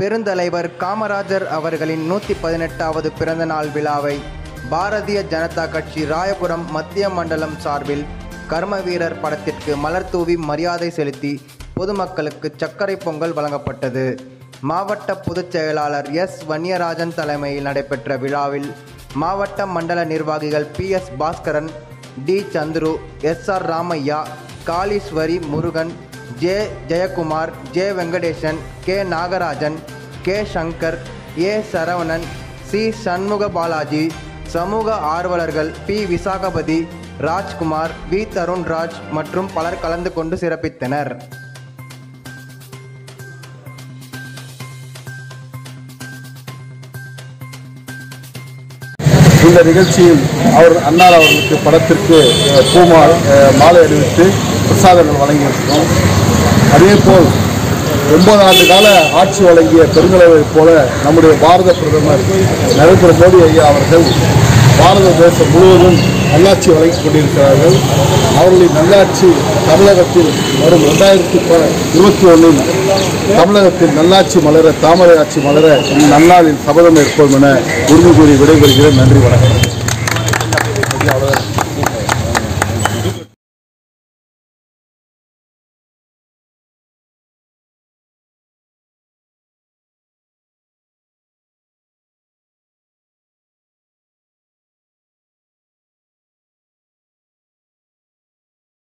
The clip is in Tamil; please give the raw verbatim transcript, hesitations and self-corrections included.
பெருந்தலைவர் காமராஜர் அவர்களின் நூற்றி பதினெட்டாவது பிறந்தநாள் விழாவை பாரதிய ஜனதா கட்சி ராயபுரம் மத்திய மண்டலம் சார்பில் கர்மவீரர் படத்திற்கு மலர் தூவி மரியாதை செலுத்தி பொதுமக்களுக்கு சர்க்கரை பொங்கல் வழங்கப்பட்டது. மாவட்ட பொதுச் செயலாளர் எஸ் வன்னியராஜன் தலைமையில் நடைபெற்ற விழாவில் மாவட்ட மண்டல நிர்வாகிகள் P S Bhaskaran, T Chandru, S R Ramaiah, Kaleeswari Murugan, J Jayakumar, J Venkatesan, K Nagarajan, K Shankar, A Saravanan, C Shanmuga Balaji, சமூக ஆர்வலர்கள் பி விசாகபதி, ராஜ்குமார், வி தருண்ராஜ் மற்றும் பலர் கலந்து கொண்டு சிறப்பித்தனர். இந்த நிகழ்ச்சியில் அவர் அன்னார் அவர்களுக்கு படத்திற்கு பூமா மாலை அணிவித்து பிரசாதங்கள் வழங்கியிருக்கிறோம். அதேபோல் ஒன்பது ஆண்டு கால ஆட்சி வழங்கிய பெருந்தலைவரைப் போல நம்முடைய பாரத பிரதமர் நரேந்திர மோடி ஐயா அவர்கள் பாரத தேசம் முழுவதும் நல்லாட்சி வழங்கிக் கொண்டிருக்கிறார்கள். அவர்களின் நல்லாட்சி தமிழகத்தில் வரும் இரண்டாயிரத்தி இருபத்தி ஒன்றில் தமிழகத்தில் நல்லாட்சி மலர, தாமரை ஆட்சி மலர நன்னாளில் சபதம் ஏற்போம் என உறுதி கூறி விடைபெறுகிறேன். நன்றி, வணக்கம்.